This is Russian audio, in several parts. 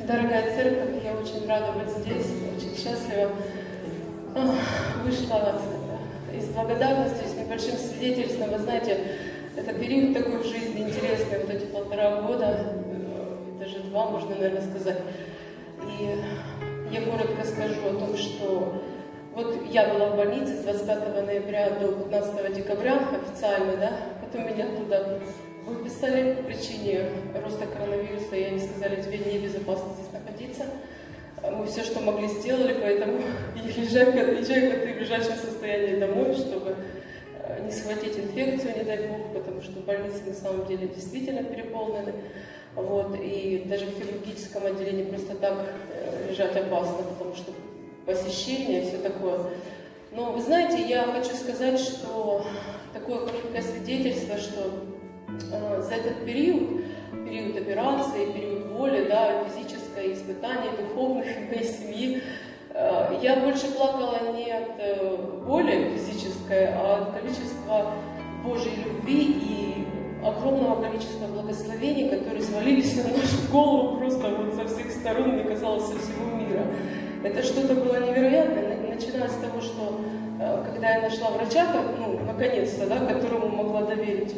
Дорогая церковь, я очень рада быть здесь, очень счастлива. Вышла из благодарности, с небольшим свидетельством. Вы знаете, это период такой в жизни интересный, вот эти 1,5 года, даже 2, можно, наверное, сказать. И я коротко скажу о том, что вот я была в больнице с 25 ноября до 15 декабря официально, да, потом меня туда выписали по причине роста коронавируса, и они сказали, тебе небезопасно здесь находиться. Мы все, что могли, сделали, поэтому езжай в ближайшем состоянии домой, чтобы не схватить инфекцию, не дай бог, потому что больницы на самом деле действительно переполнены. Вот, и даже в хирургическом отделении просто так лежать опасно, потому что посещение и все такое. Но вы знаете, я хочу сказать, что такое короткое свидетельство, что за этот период операции, период боли, да, физическое испытание, духовных моей семьи, я больше плакала не от боли физической, а от количества Божьей любви и огромного количества благословений, которые свалились на нашу голову просто вот со всех сторон, мне казалось, со всего мира. Это что-то было невероятное, начиная с того, что когда я нашла врача, наконец-то, да, которому могла доверить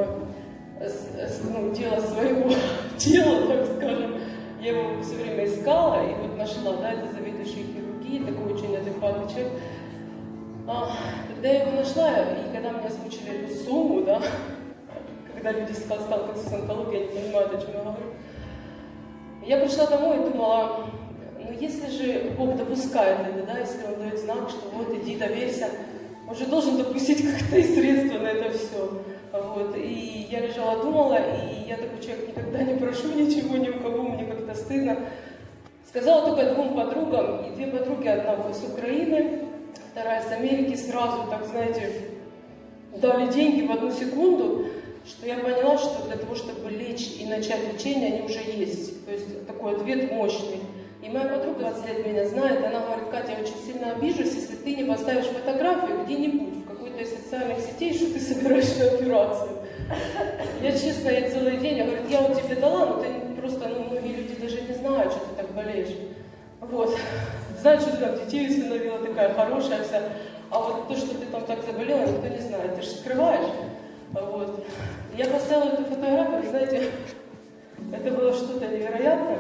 дело своего тела, так скажем, я его все время искала и вот нашла, да, это заведующий хирургией, такой очень адекватный человек. Когда я его нашла, и когда мне озвучили эту сумму, да, когда люди сталкиваются с онкологией, они понимают, о чем я говорю, я пришла домой и думала, если же Бог допускает это, да, если Он дает знак, что вот иди, доверься, Он же должен допустить как-то и средства на это все. Вот. И я лежала, думала, и я такой человек, никогда не прошу ничего ни у кого, мне как-то стыдно. Сказала только 2 подругам, и 2 подруги, одна с Украины, вторая с Америки, сразу, так знаете, дали деньги в 1 секунду, что я поняла, что для того, чтобы лечь и начать лечение, они уже есть. То есть такой ответ мощный. И моя подруга 20 лет меня знает, она говорит, Катя, я очень сильно обижусь, если ты не поставишь фотографию где-нибудь, в какой-то из социальных сетей, что ты собираешься на операцию. Я честно, я целый день, я говорю, я вот тебе дала, но ты просто, многие люди даже не знают, что ты так болеешь. Вот. Знают, что ты там детей усыновила, такая хорошая вся, а вот то, что ты там так заболела, никто не знает, ты же скрываешь. Вот. Я поставила эту фотографию, знаете, это было что-то невероятное.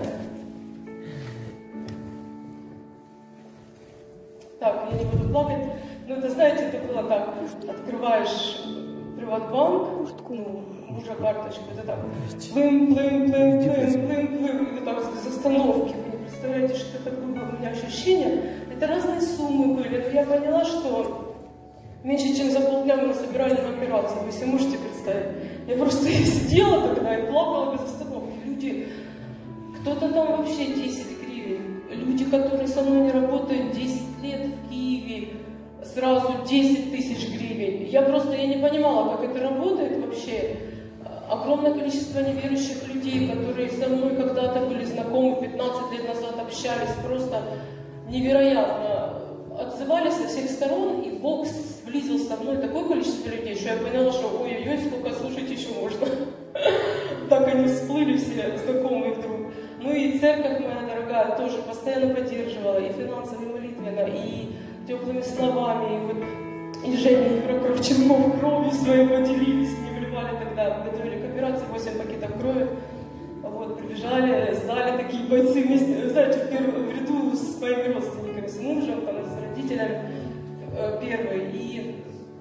Так, я не буду плакать, но это, знаете, это было так, открываешь Приватбанк, мужа карточку, это так, плым, и вот так без остановки, вы не представляете, что это было у меня ощущение, это разные суммы были, но я поняла, что меньше чем за полдня мы собирали на операцию, вы себе можете представить, я просто сидела тогда и плакала без остановки, люди, кто-то там вообще 10 гривен, люди, которые со мной не работают 10 лет в Киеве, сразу 10 тысяч гривен. Я не понимала, как это работает вообще. Огромное количество неверующих людей, которые со мной когда-то были знакомы, 15 лет назад общались, просто невероятно отзывались со всех сторон, и Бог сблизил со мной такое количество людей, что я поняла, что ой-ой-ой, сколько слушать еще можно. Так они всплыли все знакомые вдруг. Ну и церковь моя дорогая тоже постоянно поддерживала, и финансово, и молитвенно, и теплыми словами, и Женя Чернов кровью своей поделились, мне вливали тогда, готовили к операции 8 пакетов крови, вот, прибежали, сдали такие бойцы вместе, знаете, в ряду с моими родственниками, с мужем, там, с родителями первые, и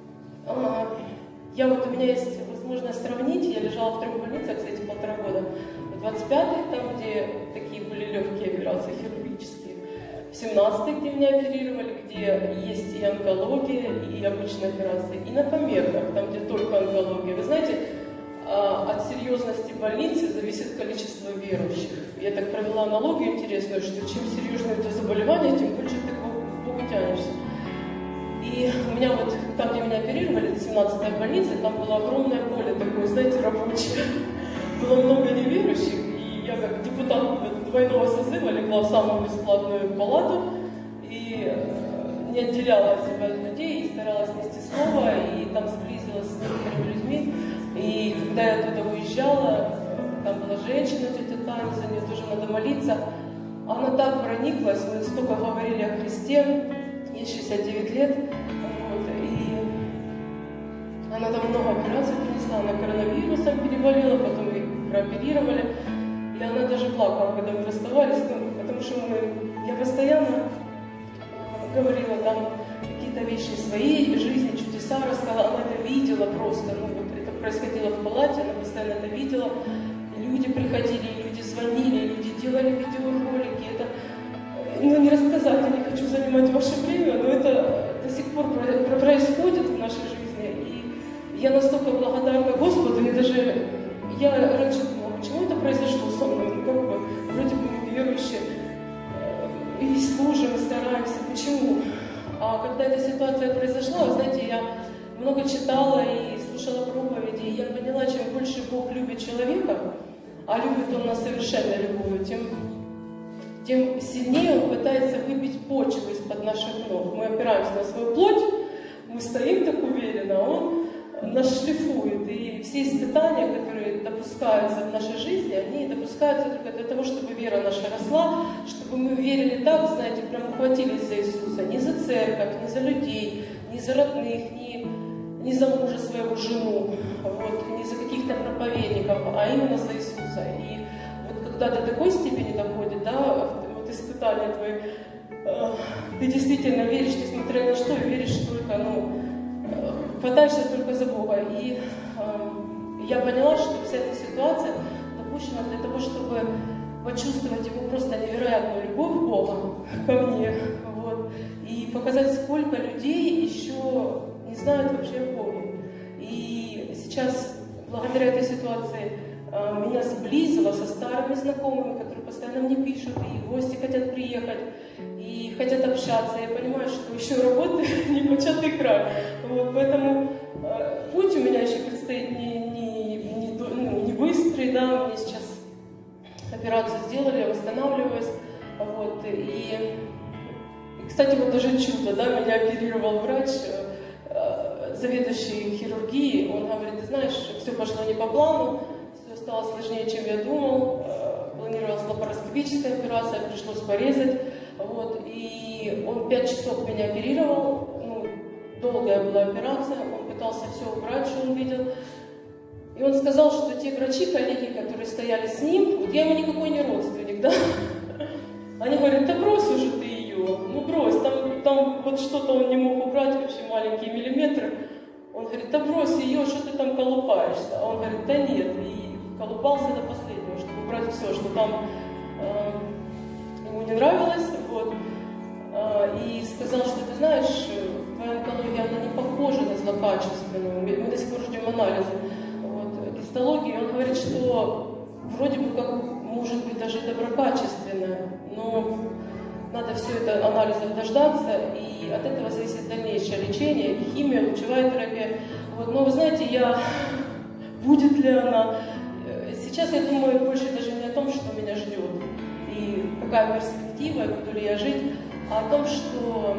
у меня есть возможность сравнить, я лежала в 3 больницах, кстати, 1,5 года, в 25-й, там, где такие были легкие операции хирургические, в 17-й, где меня оперировали, где есть и онкология, и обычные операции, и на помехах, там, где только онкология. Вы знаете, от серьезности больницы зависит количество верующих. Я так провела аналогию интересную, что чем серьезнее у тебя заболевание, тем больше ты к Богу тянешься. И у меня вот, там, где меня оперировали, 17-я больница, там было огромное поле такое, знаете, рабочее. Было много неверующих, и я как депутат двойного созыва легла в самую бесплатную палату и не отделяла от себя людей, и старалась нести слово, и там сблизилась с некоторыми людьми. И когда я оттуда уезжала, там была женщина, тетя Таня, за нее тоже надо молиться. она так прониклась, мы столько говорили о Христе, ей 69 лет, вот, и она там много операций принесла, она коронавирусом переболела, потом ее прооперировали, и она даже плакала, когда мы расставались, ну, потому что я постоянно говорила там какие-то вещи своей жизни, чудеса рассказала, она это видела просто, ну вот это происходило в палате, она постоянно это видела, люди приходили, люди звонили, люди делали видеоролики, это, ну не рассказать, я не хочу занимать ваше время, но это до сих пор происходит в нашей жизни, и я настолько благодарна Господу, я раньше думала, почему это произошло со мной, ну как бы, вроде бы мы верующие, и служим, и стараемся, почему? А когда эта ситуация произошла, вы знаете, я много читала и слушала проповеди, и я поняла, чем больше Бог любит человека, а любит Он нас совершенно любовью, тем сильнее Он пытается выбить почву из-под наших ног. Мы опираемся на свою плоть, мы стоим так уверенно, а Он нас шлифует. И все испытания, которые допускаются в нашей жизни, они допускаются только для того, чтобы вера наша росла, чтобы мы верили так, знаете, прям ухватились за Иисуса. Не за церковь, не за людей, не за родных, не за мужа своего, жену, вот, не за каких-то проповедников, а именно за Иисуса. И вот когда до такой степени доходит, да, вот испытания твои, ты действительно веришь, несмотря ни на что, и веришь только, хватаешься только за Бога. И я поняла, что вся эта ситуация допущена для того, чтобы почувствовать Его просто невероятную любовь Бога ко мне. Вот, и показать, сколько людей еще не знают вообще о Боге. И сейчас, благодаря этой ситуации, меня сблизило со старыми знакомыми, которые постоянно мне пишут, и в гости хотят приехать, и хотят общаться. Я понимаю, что еще работы не початый край. Вот, поэтому путь у меня еще предстоит не быстрый, да, мне сейчас операцию сделали, я восстанавливаюсь. Вот, и, кстати, вот даже чудо, да, меня оперировал врач, заведующий хирургией, он говорит, ты знаешь, все пошло не по плану, все стало сложнее, чем я думал, планировалась лапароскопическая операция, пришлось порезать, вот, и он 5 часов меня оперировал, долгая была операция, он пытался все убрать, что он видел, и он сказал, что те врачи, коллеги, которые стояли с ним, вот я ему никакой не родственник, да, они говорят, да брось уже ты ее, ну брось, там вот что-то он не мог убрать, вообще маленькие миллиметры. Он говорит, да брось ее, что ты там колупаешься? А он говорит, да нет, и колупался до последнего, чтобы убрать все, что там ему не нравилось, вот. И сказал, что ты знаешь, твоя онкология, она не похожа на злокачественную, мы до сих пор ждем анализа, вот, гистологии. Он говорит, что вроде бы как может быть даже доброкачественная, но надо все это анализом дождаться, и от этого зависит дальнейшее лечение, химия, лучевая терапия. Вот. Но вы знаете, будет ли она... Сейчас я думаю больше даже не о том, что меня ждет, и какая перспектива, буду ли я жить, а о том, что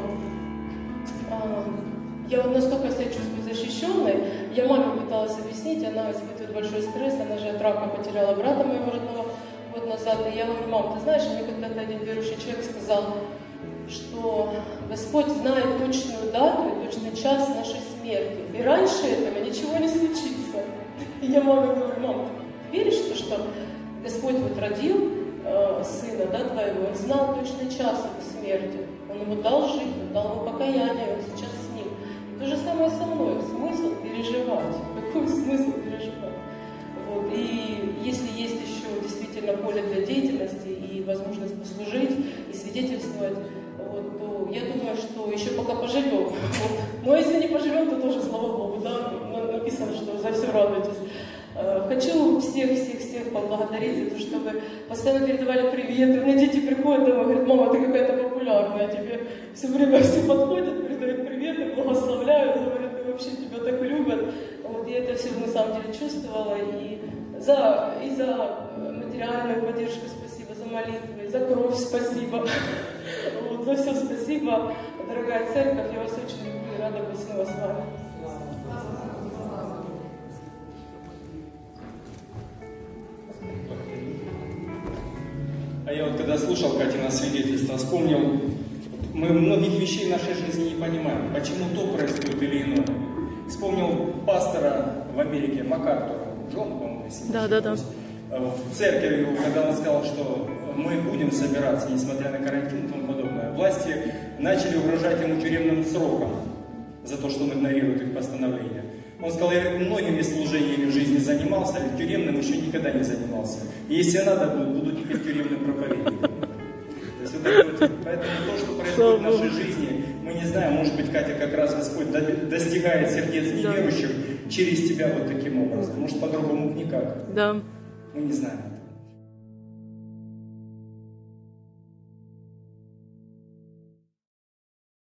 я вот настолько себя чувствую защищенной. Я маме пыталась объяснить, она испытывает большой стресс, она же от рака потеряла брата моего родного год назад. И я говорю, мам, ты знаешь, мне когда-то один верующий человек сказал, что Господь знает точную дату и точный час нашей смерти. И раньше этого ничего не случится. И я маме говорю, мам, ты веришь, что Господь вот родил сына, да, твоего, он знал точный час его смерти. Он ему дал жизнь, он дал ему покаяние, он сейчас с ним. И то же самое со мной. Смысл переживать. Какой смысл переживать? Вот. И если есть еще действительно поле для деятельности и возможность послужить и свидетельствовать, вот, то я думаю, что еще пока поживем. Вот. Но если не поживем, то тоже, слава Богу, да, написано, что за все радуйтесь. Хочу всех поблагодарить за то, что вы постоянно передавали привет. У меня дети приходят домой и говорят, мама, ты какая-то популярная, тебе все время все подходят, передают приветы, благословляют, говорят, вообще тебя так любят. Вот, я это все на самом деле чувствовала. И за материальную поддержку спасибо, за молитвы, за кровь спасибо. Вот, за все спасибо, дорогая церковь, я вас очень люблю и рада быть снова с вами. А я вот когда когда слушал Катина свидетельство, вспомнил, мы многих вещей в нашей жизни не понимаем, почему то происходит или иное. Вспомнил пастора в Америке, МакАртура, Джон, по-моему, если не ошибаюсь, в церкви, когда он сказал, что мы будем собираться, несмотря на карантин и тому подобное. Власти начали угрожать ему тюремным сроком за то, что он игнорирует их постановления. Он сказал, я многими служениями в жизни занимался, а тюремным еще никогда не занимался. И если надо будет, буду теперь тюремным проповедником. То есть, поэтому то, что происходит в нашей жизни, мы не знаем, может быть, Катя, как раз Господь достигает сердец неверующих через тебя вот таким образом. Может, по-другому никак. Да. Мы не знаем.